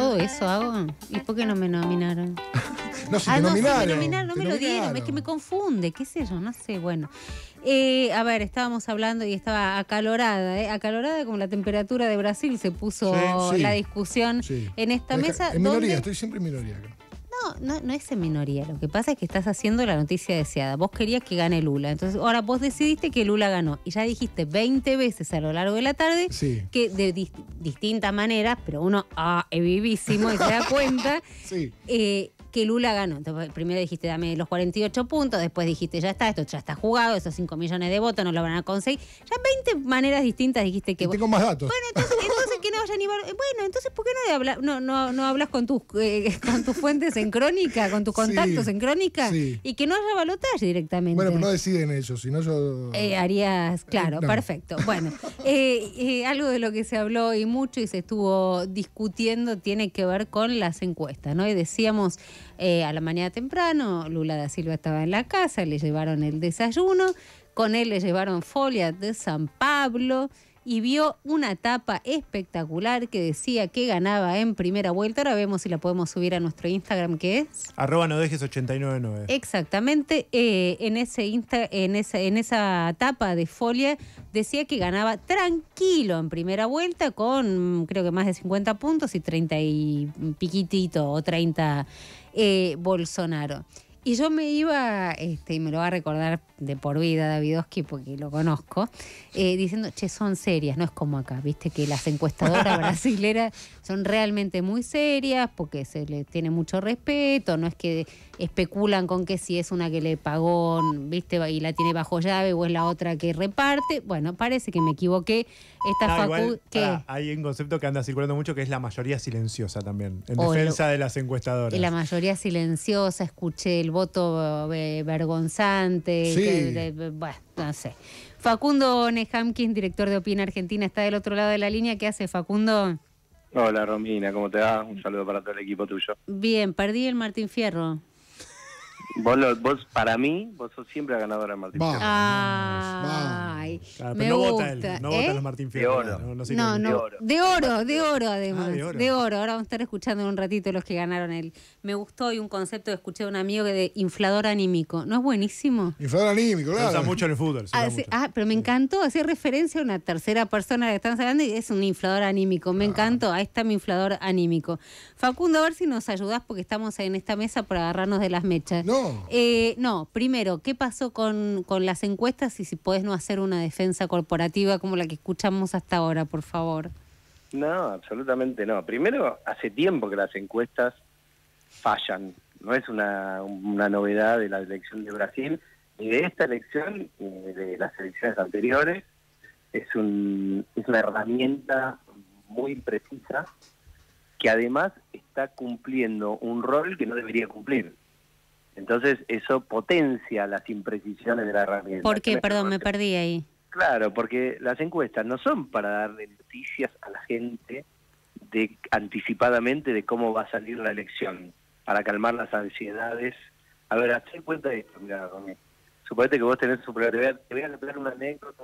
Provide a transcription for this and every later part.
¿Todo eso hago? ¿Y por qué no me nominaron? No, si te nominaron. No, me nominaron, no me lo dieron. Es que me confunde, qué sé yo, no sé, bueno. A ver, estábamos hablando y estaba acalorada, acalorada como la temperatura de Brasil se puso Sí. la discusión en esta mesa. En minoría, estoy siempre en minoría acá. No es en minoría. Lo que pasa es que estás haciendo la noticia deseada. Vos querías que gane Lula. Entonces, ahora vos decidiste que Lula ganó. Y ya dijiste 20 veces a lo largo de la tarde que de distintas maneras, pero uno es vivísimo y se da cuenta que Lula ganó. Entonces, primero dijiste, dame los 48 puntos. Después dijiste, ya está, esto ya está jugado. Esos 5 millones de votos no lo van a conseguir. Ya 20 maneras distintas dijiste que... Y tengo más datos. Bueno, entonces que no vayan a llevar... Bueno, entonces, ¿por qué no hablas con tus fuentes en Crónica, con tus contactos en Crónica? Y que no haya balotaje directamente. Bueno, pero no deciden ellos, si no yo... harías, claro, perfecto. Bueno, algo de lo que se habló y mucho y se estuvo discutiendo tiene que ver con las encuestas, ¿no? Y decíamos a la mañana temprano, Lula da Silva estaba en la casa, le llevaron el desayuno, con él le llevaron folias de San Pablo y vio una tapa espectacular que decía que ganaba en primera vuelta. Ahora vemos si la podemos subir a nuestro Instagram, que es... @nodejes899. Exactamente. En esa tapa de folia decía que ganaba tranquilo en primera vuelta con creo que más de 50 puntos y 30 y piquitito o 30 Bolsonaro. Y yo me iba, y me lo va a recordar de por vida Davidovsky porque lo conozco, diciendo, son serias, no es como acá, viste que las encuestadoras brasileras son realmente muy serias porque se les tiene mucho respeto, no es que especulan con que si es una que le pagó, viste, y la tiene bajo llave o es la otra que reparte. Bueno, parece que me equivoqué. Hay un concepto que anda circulando mucho que es la mayoría silenciosa también, en defensa de las encuestadoras. La mayoría silenciosa, escuché el voto vergonzante. Bueno, no sé. Facundo Nehamkin, director de Opina Argentina, está del otro lado de la línea. ¿Qué hace, Facundo? Hola, Romina, ¿cómo te va? Un saludo para todo el equipo tuyo. Bien, perdí el Martín Fierro. Vos, para mí, vos sos siempre la ganadora del Martín Fierro. Ay, claro, me pero no gusta. vota él, no vota los Martín Fierro. De oro además. De oro. Ahora vamos a estar escuchando en un ratito los que ganaron él. Me gustó y un concepto que escuché de un amigo de inflador anímico. ¿No es buenísimo? Inflador anímico, claro. Se usa mucho en el fútbol. Pero me encantó, hacía referencia a una tercera persona que estamos hablando y es un inflador anímico. Me encantó, ahí está mi inflador anímico. Facundo, a ver si nos ayudás porque estamos en esta mesa para agarrarnos de las mechas. No, primero, ¿qué pasó con las encuestas y si podés no hacer una defensa corporativa como la que escuchamos hasta ahora, por favor? No, absolutamente no. Primero, hace tiempo que las encuestas fallan. No es una novedad de la elección de Brasil, ni de esta elección, ni de las elecciones anteriores. Es una herramienta muy precisa que además está cumpliendo un rol que no debería cumplir. Entonces eso potencia las imprecisiones de la herramienta. ¿Por qué? Perdón, me perdí ahí. Claro, porque las encuestas no son para darle noticias a la gente anticipadamente de cómo va a salir la elección, para calmar las ansiedades. A ver, haz cuenta de esto, mira, Romy. Suponete que vos tenés te voy a dar una anécdota,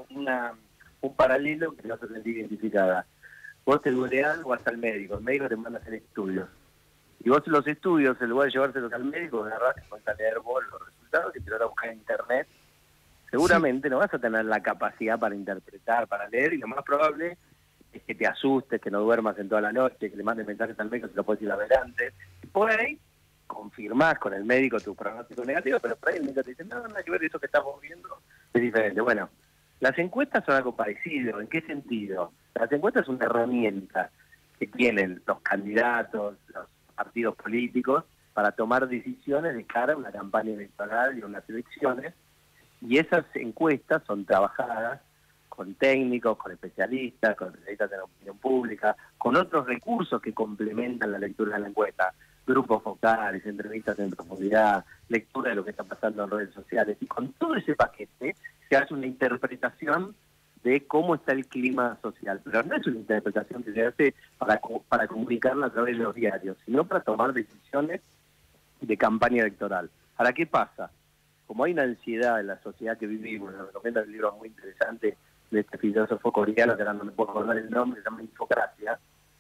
un paralelo que no se sentí identificada. Vos te duele algo, vas al médico, el médico te manda a hacer estudios. Y vos los estudios, en lugar de llevárselos al médico, agarrás y pones a leer vos los resultados y te lo vas a buscar en internet. Seguramente no vas a tener la capacidad para interpretar, para leer, y lo más probable es que te asustes, que no duermas en toda la noche, que le mandes mensajes al médico si lo puedes ir a ver antes. Y por ahí confirmás con el médico tu pronóstico negativo, pero por ahí el médico te dice, no, nada que ver, eso que estamos viendo es diferente. Bueno, las encuestas son algo parecido. ¿En qué sentido? Las encuestas son una herramienta que tienen los candidatos, los partidos políticos, para tomar decisiones de cara a una campaña electoral y a unas elecciones, y esas encuestas son trabajadas con técnicos, con especialistas en opinión pública, con otros recursos que complementan la lectura de la encuesta, grupos focales, entrevistas en profundidad, lectura de lo que está pasando en redes sociales, y con todo ese paquete se hace una interpretación de cómo está el clima social, pero no es una interpretación que se hace para comunicarla a través de los diarios, sino para tomar decisiones de campaña electoral. Ahora, ¿qué pasa? Como hay una ansiedad en la sociedad que vivimos, nos recomienda un libro muy interesante de este filósofo coreano, que ahora no me puedo acordar el nombre, se llama Infocracia,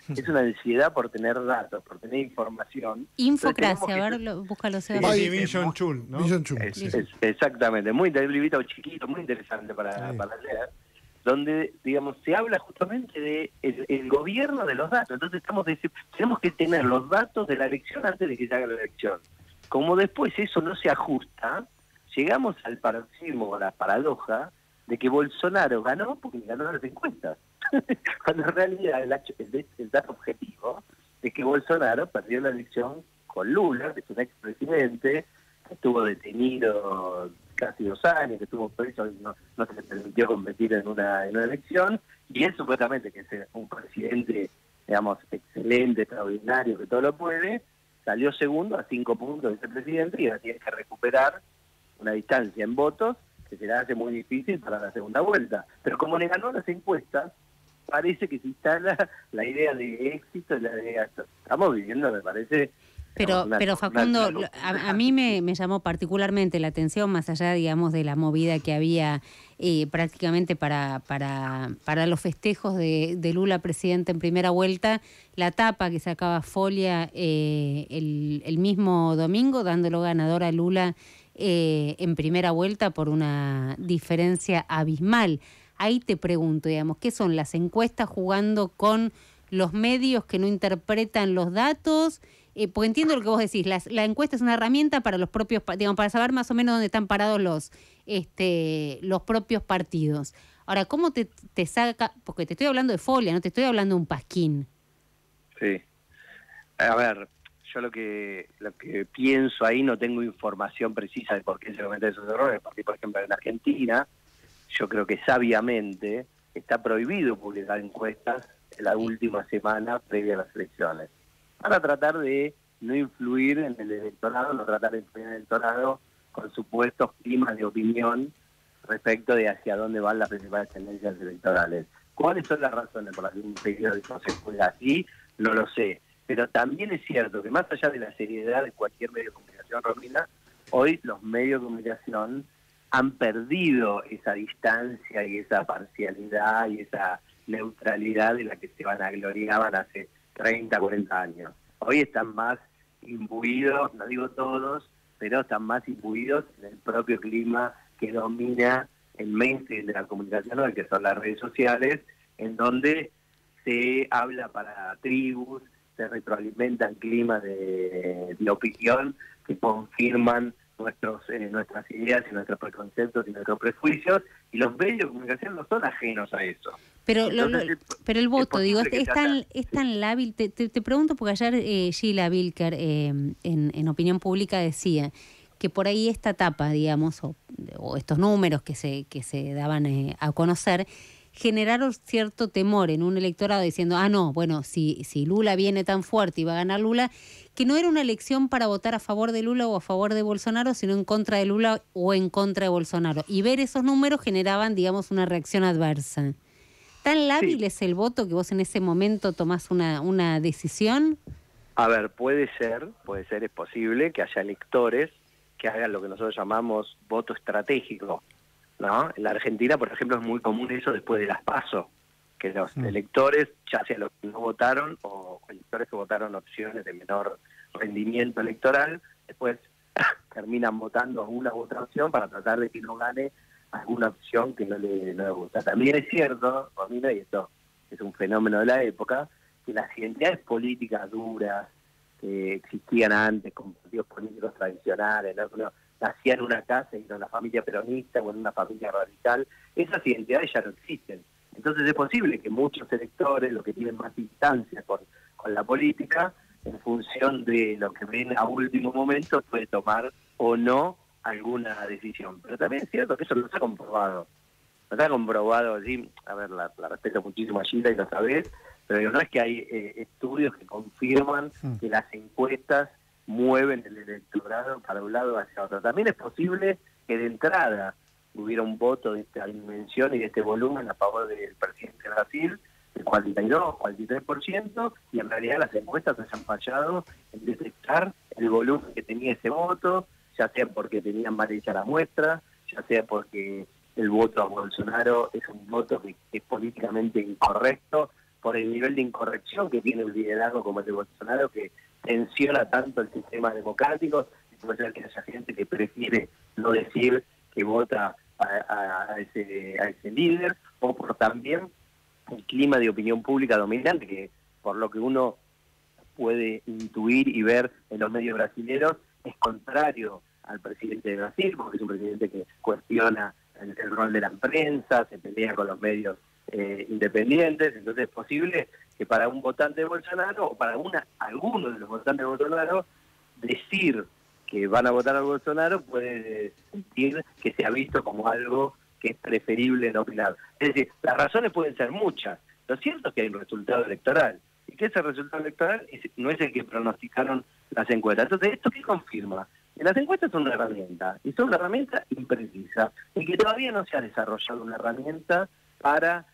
es una ansiedad por tener datos, por tener información. Infocracia, a ver, búscalo. Vision Chul, ¿no? Vision Chul. Exactamente, muy un librito chiquito, muy interesante para leer, donde, digamos, se habla justamente de el gobierno de los datos. Entonces tenemos que tener los datos de la elección antes de que se haga la elección. Como después eso no se ajusta, llegamos al paroxismo, a la paradoja, de que Bolsonaro ganó porque ganó las encuestas. Cuando en realidad el dato objetivo es que Bolsonaro perdió la elección con Lula, que es un expresidente, que estuvo detenido casi 2 años, que estuvo preso y no se le permitió competir en una elección, y él supuestamente, que es un presidente, digamos, excelente, extraordinario, que todo lo puede, salió segundo a 5 puntos de ese presidente y ahora tiene que recuperar una distancia en votos que se le hace muy difícil para la segunda vuelta. Pero como le ganó las encuestas, parece que se instala la idea de éxito, estamos viviendo, me parece... Pero Facundo, a mí me llamó particularmente la atención, más allá, digamos, de la movida que había prácticamente para los festejos de Lula presidente en primera vuelta, la tapa que sacaba Folia el mismo domingo, dándolo ganador a Lula en primera vuelta por una diferencia abismal. Ahí te pregunto, digamos, ¿qué son las encuestas jugando con los medios que no interpretan los datos? Porque entiendo lo que vos decís, la encuesta es una herramienta para los propios, digamos, para saber más o menos dónde están parados los propios partidos. Ahora, ¿cómo te saca? Porque te estoy hablando de Folia, no te estoy hablando de un pasquín. Sí. A ver, yo lo que pienso ahí, no tengo información precisa de por qué se cometen esos errores, porque, por ejemplo, en Argentina, yo creo que sabiamente está prohibido publicar encuestas en la última semana previa a las elecciones, para tratar de no influir en el electorado, no tratar de influir en el electorado con supuestos climas de opinión respecto de hacia dónde van las principales tendencias electorales. ¿Cuáles son las razones por las que un periódico se juega así? No lo sé. Pero también es cierto que más allá de la seriedad de cualquier medio de comunicación, Romina, hoy los medios de comunicación han perdido esa distancia y esa parcialidad y esa neutralidad de la que se vanagloriaban hace 30, 40 años. Hoy están más imbuidos, no digo todos, pero están más imbuidos en el propio clima que domina el mainstream de la comunicación, el que son las redes sociales, en donde se habla para tribus, se retroalimentan climas de opinión que confirman nuestras ideas y nuestros preconceptos y nuestros prejuicios, y los medios de comunicación no son ajenos a eso. Pero pero el voto, digo, es tan lábil. Te pregunto porque ayer Sheila Bilker en Opinión Pública decía que por ahí esta etapa, digamos, o estos números que se daban a conocer, generaron cierto temor en un electorado diciendo, no, bueno, si Lula viene tan fuerte y va a ganar Lula, que no era una elección para votar a favor de Lula o a favor de Bolsonaro, sino en contra de Lula o en contra de Bolsonaro. Y ver esos números generaban, digamos, una reacción adversa. ¿Tan lábil es el voto que vos en ese momento tomás una decisión? A ver, puede ser, es posible que haya electores que hagan lo que nosotros llamamos voto estratégico, ¿no? En la Argentina, por ejemplo, es muy común eso después de las PASO, que los electores, ya sea los que no votaron o electores que votaron opciones de menor rendimiento electoral, después terminan votando una u otra opción para tratar de que no gane alguna opción que no le gusta. También es cierto, Romina, y esto es un fenómeno de la época, que las identidades políticas duras que existían antes con partidos políticos tradicionales, ¿no? Uno nacía en una casa y en una familia peronista o en una familia radical, esas identidades ya no existen. Entonces es posible que muchos electores, los que tienen más distancia con la política, en función de lo que ven a último momento, puede tomar o no alguna decisión. Pero también es cierto que eso no está comprobado. No está comprobado, sí, a ver, la respeto muchísimo a Gila y lo sabés, pero no es que hay estudios que confirman que las encuestas mueven el electorado para un lado o hacia otro. También es posible que de entrada hubiera un voto de esta dimensión y de este volumen a favor del presidente de Brasil, el 42, 43%, y en realidad las encuestas hayan fallado en detectar el volumen que tenía ese voto, ya sea porque tenían mal hecha la muestra, ya sea porque el voto a Bolsonaro es un voto que es políticamente incorrecto, por el nivel de incorrección que tiene un liderazgo como el de Bolsonaro, que tensiona tanto el sistema democrático. Puede ser que haya gente que prefiere no decir que vota a ese líder, o por también el clima de opinión pública dominante, que por lo que uno puede intuir y ver en los medios brasileños, es contrario al presidente de Brasil, porque es un presidente que cuestiona el rol de la prensa, se pelea con los medios independientes. Entonces es posible que para un votante de Bolsonaro, o para alguno de los votantes de Bolsonaro, decir que van a votar a Bolsonaro puede sentir que se ha visto como algo que es preferible no opinar. Es decir, las razones pueden ser muchas. Lo cierto es que hay un resultado electoral, y que ese resultado electoral no es el que pronosticaron las encuestas. Entonces, ¿esto qué confirma? Que las encuestas son una herramienta, y son una herramienta imprecisa, y que todavía no se ha desarrollado una herramienta para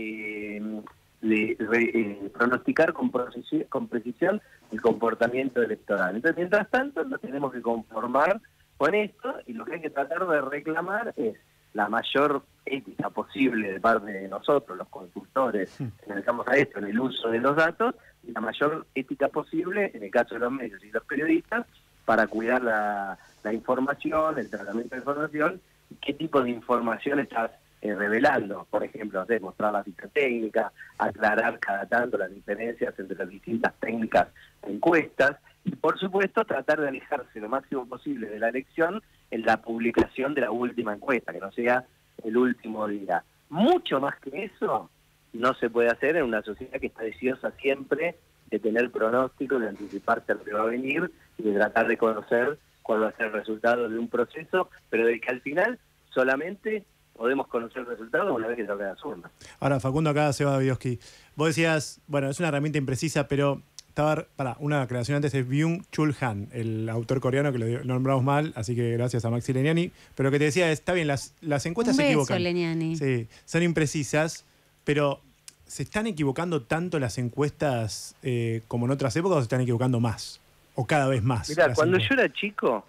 pronosticar con precisión el comportamiento electoral. Entonces, mientras tanto, nos tenemos que conformar con esto, y lo que hay que tratar de reclamar es la mayor ética posible de parte de nosotros, los consultores, que nos dedicamos a esto, en el uso de los datos, y la mayor ética posible, en el caso de los medios y los periodistas, para cuidar la información, el tratamiento de información, y qué tipo de información estás revelando. Por ejemplo, mostrar la ficha técnica, aclarar cada tanto las diferencias entre las distintas técnicas de encuestas, y por supuesto tratar de alejarse lo máximo posible de la elección en la publicación de la última encuesta, que no sea el último día. Mucho más que eso no se puede hacer en una sociedad que está deseosa siempre de tener pronósticos, de anticiparse a lo que va a venir y de tratar de conocer cuál va a ser el resultado de un proceso, pero del que al final solamente podemos conocer el resultado una vez que toque la urna. Ahora, Facundo, acá Seba Davidovsky, vos decías, bueno, es una herramienta imprecisa, pero una aclaración antes, es Byung-Chul Han, el autor coreano, que lo nombramos mal, así que gracias a Maxi Leniani. Pero lo que te decía es, está bien, las encuestas se equivocan. Leniani. Sí, son imprecisas, pero ¿se están equivocando tanto las encuestas como en otras épocas, o se están equivocando más? ¿O cada vez más? Mirá, cuando yo era chico,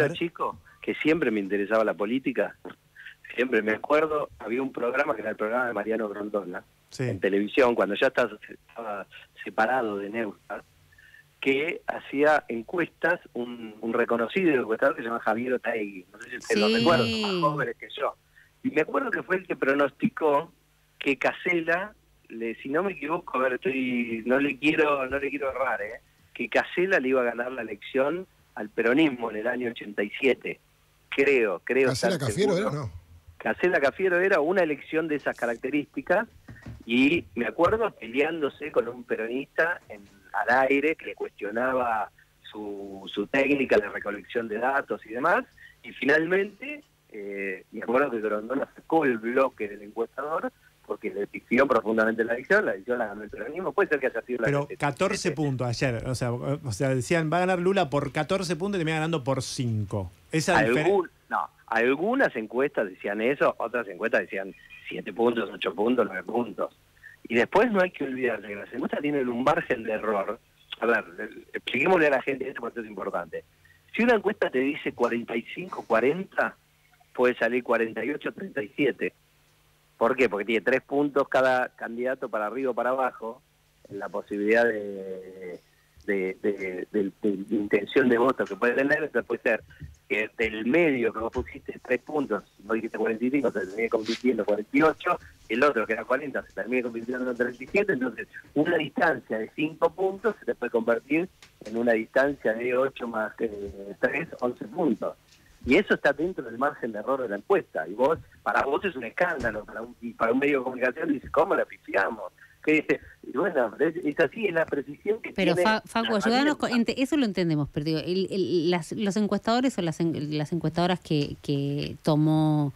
que siempre me interesaba la política, siempre me acuerdo, había un programa que era el programa de Mariano Grondona, en televisión, cuando ya estaba separado de Neustar, que hacía encuestas, un reconocido encuestador que se llama Javier Otaegui, no sé si ustedes lo recuerdan, más jóvenes que yo. Y me acuerdo que fue el que pronosticó que Casella, si no me equivoco, a ver, no le quiero errar, que Casella le iba a ganar la elección al peronismo en el año 87. Creo. ¿Casella Cafiero era o no? Casella Cafiero era una elección de esas características, y me acuerdo peleándose con un peronista al aire que le cuestionaba su técnica de recolección de datos y demás, y finalmente me acuerdo que Grondona sacó el bloque del encuestador porque le pifió profundamente la elección la ganó el peronismo. Puede ser que haya sido la... Pero 14 puntos ayer, o sea, decían, va a ganar Lula por 14 puntos y termina ganando por 5. Esa No, algunas encuestas decían eso, otras encuestas decían 7 puntos, 8 puntos, 9 puntos. Y después no hay que olvidarse que las encuestas tienen un margen de error. A ver, expliquémosle a la gente esto porque es importante. Si una encuesta te dice 45-40, puede salir 48-37. ¿Por qué? Porque tiene 3 puntos cada candidato para arriba o para abajo, en la posibilidad de intención de voto que puede tener. Entonces puede ser que del medio que vos pusiste 3 puntos, no dijiste 45, se termine convirtiendo 48, el otro que era 40 se termine convirtiendo en 37, entonces una distancia de 5 puntos se te puede convertir en una distancia de 8 más 3, 11 puntos. Y eso está dentro del margen de error de la encuesta. Y para vos es un escándalo, para un medio de comunicación dices, ¿cómo la pifiamos? Y bueno, es así, es la precisión que pero tiene. Pero Facu, ayúdanos, eso lo entendemos, pero digo, los encuestadores o las encuestadoras que tomó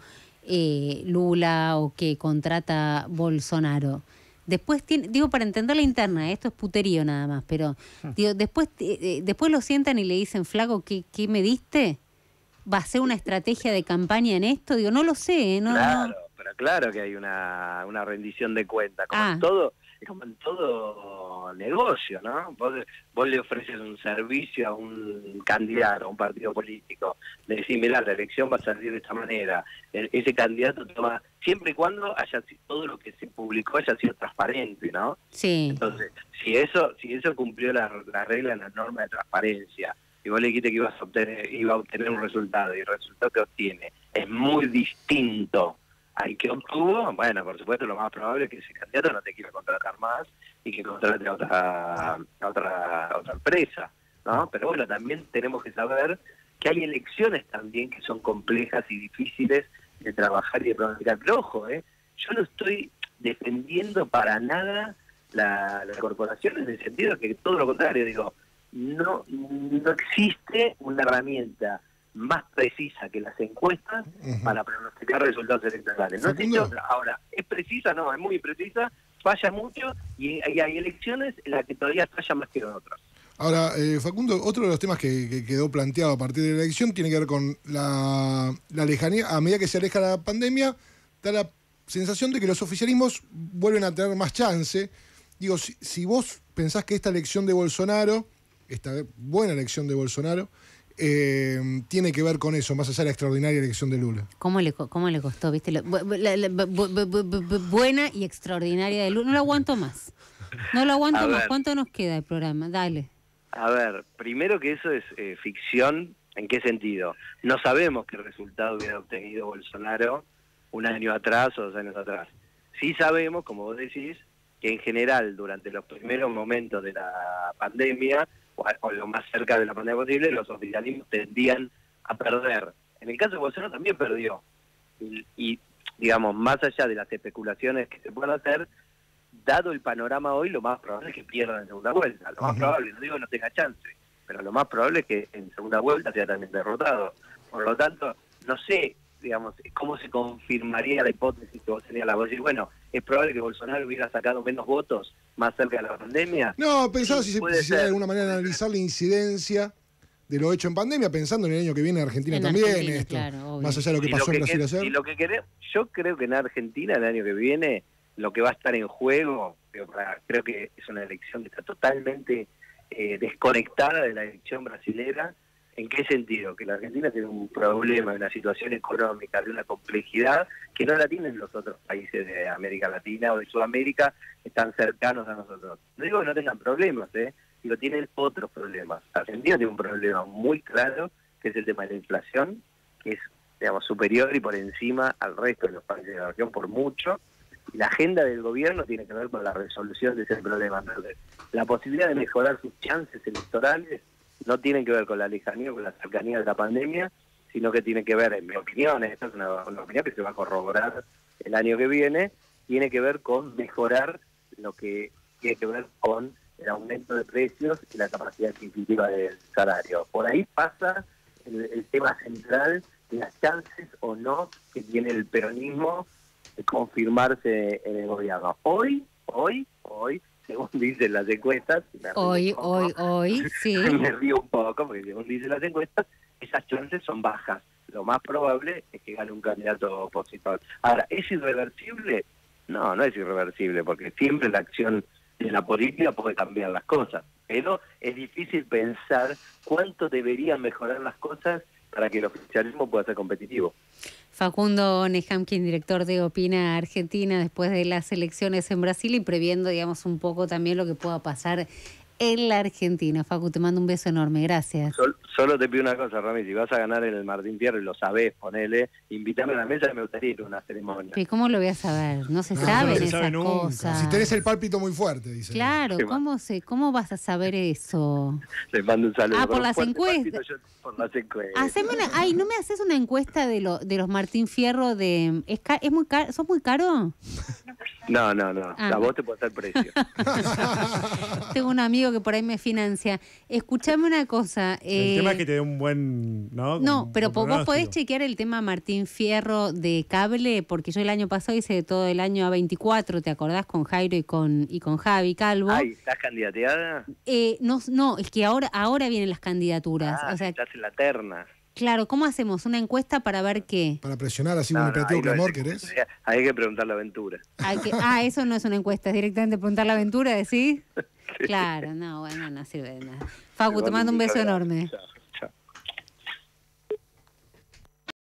Lula o que contrata Bolsonaro, después para entender la interna, esto es puterío nada más, pero digo, después lo sientan y le dicen, flaco, ¿qué me diste? ¿Va a ser una estrategia de campaña en esto? Digo, no lo sé, ¿no? Claro, pero claro que hay una rendición de cuentas, como en todo como negocio, ¿no? Vos le ofreces un servicio a un candidato, a un partido político, le decís, mirá, la elección va a salir de esta manera, ese candidato toma, siempre y cuando todo lo que se publicó haya sido transparente, ¿no? Sí. Entonces, si eso cumplió la regla, la norma de transparencia, y vos le dijiste que iba a obtener un resultado, y el resultado que obtiene es muy distinto al que obtuvo, bueno, por supuesto lo más probable es que ese candidato no te quiera contratar más y que contrate a otra empresa, ¿no? Pero bueno, también tenemos que saber que hay elecciones también que son complejas y difíciles de trabajar y de pronosticar. Pero ojo, yo no estoy defendiendo para nada la corporación en el sentido que todo lo contrario, digo, no existe una herramienta más precisa que las encuestas para pronosticar resultados electorales. No existe otra. Ahora, ¿es precisa? No, es muy precisa, falla mucho y hay elecciones en las que todavía falla más que en otras. Ahora, Facundo, otro de los temas que quedó planteado a partir de la elección tiene que ver con la lejanía. A medida que se aleja la pandemia, da la sensación de que los oficialismos vuelven a tener más chance. Digo, si vos pensás que esta elección de Bolsonaro, esta buena elección de Bolsonaro, tiene que ver con eso, más allá de la extraordinaria elección de Lula. ¿Cómo le costó, viste? Buena y extraordinaria de Lula. No lo aguanto más. No lo aguanto más. ¿Cuánto nos queda el programa? Dale. A ver, primero que eso es ficción. ¿En qué sentido? No sabemos qué resultado hubiera obtenido Bolsonaro un año atrás o 2 años atrás. Sí sabemos, como vos decís, que en general durante los primeros momentos de la pandemia, o lo más cerca de la pandemia posible, los oficialismos tendían a perder. En el caso de Bolsonaro también perdió. Y digamos, más allá de las especulaciones que se puedan hacer, dado el panorama hoy, lo más probable es que pierda en segunda vuelta. Lo más probable, no digo que no tenga chance, pero lo más probable es que en segunda vuelta sea también derrotado. Por lo tanto, no sé, digamos, cómo se confirmaría la hipótesis que vos tenías la voz. Decir, bueno, es probable que Bolsonaro hubiera sacado menos votos más cerca de la pandemia. No, pensaba sí, si se de alguna manera analizar la incidencia de lo hecho en pandemia, pensando en el año que viene Argentina también, Argentina, esto, claro, más allá de lo que pasó en Brasil ayer. Y lo que queremos, yo creo que en Argentina el año que viene lo que va a estar en juego, creo que es una elección que está totalmente desconectada de la elección brasilera. ¿En qué sentido? Que la Argentina tiene un problema, una situación económica, de una complejidad que no la tienen los otros países de América Latina o de Sudamérica, que están cercanos a nosotros. No digo que no tengan problemas, digo, tienen otros problemas. Argentina tiene un problema muy claro, que es el tema de la inflación, que es, digamos, superior y por encima al resto de los países de la región por mucho. Y la agenda del gobierno tiene que ver con la resolución de ese problema. Entonces, la posibilidad de mejorar sus chances electorales no tienen que ver con la lejanía o con la cercanía de la pandemia, sino que tiene que ver, en mi opinión, esta es una opinión que se va a corroborar el año que viene, tiene que ver con mejorar lo que tiene que ver con el aumento de precios y la capacidad adquisitiva del salario. Por ahí pasa el tema central de las chances o no que tiene el peronismo de confirmarse en el gobierno. Hoy, según dicen las encuestas, hoy, sí. Me río un poco, porque según dicen las encuestas, esas chances son bajas. Lo más probable es que gane un candidato opositor. Ahora, ¿es irreversible? No, no es irreversible, porque siempre la acción de la política puede cambiar las cosas. Pero es difícil pensar cuánto deberían mejorar las cosas para que el oficialismo pueda ser competitivo. Facundo Nehamkin, director de Opina Argentina, después de las elecciones en Brasil y previendo, digamos, un poco también lo que pueda pasar en la Argentina. Facu, te mando un beso enorme, gracias. Solo te pido una cosa, Rami, si vas a ganar en el Martín Fierro y lo sabés, ponele, invítame a la mesa y me gustaría ir a una ceremonia. ¿Y cómo lo voy a saber? No se sabe esas cosas. Si tenés el pálpito muy fuerte, dice. Claro, ¿cómo vas a saber eso? Les mando un saludo. Por las encuestas. Por las encuestas. Haceme ¿no me haces una encuesta de los Martín Fierro de... ¿Es muy caro? ¿Sos muy caro? No. A vos te puede dar precio. Tengo un amigo que por ahí me financia. Escuchame una cosa. El tema es que te dé un buen... No, pero vos podés chequear el tema Martín Fierro de cable, porque yo el año pasado hice todo el año A24, ¿te acordás? Con Jairo y con Javi Calvo. Ay, ¿estás candidateada? No, es que ahora vienen las candidaturas. O sea, estás en la terna. Claro, ¿cómo hacemos? ¿Una encuesta para ver qué? Para presionar así un operativo clamor, ¿querés? Hay que preguntar la aventura. Eso no es una encuesta, es directamente preguntar la aventura, ¿decís? Claro, no, bueno, no sirve de nada. Facu, te mando un beso enorme. Chao.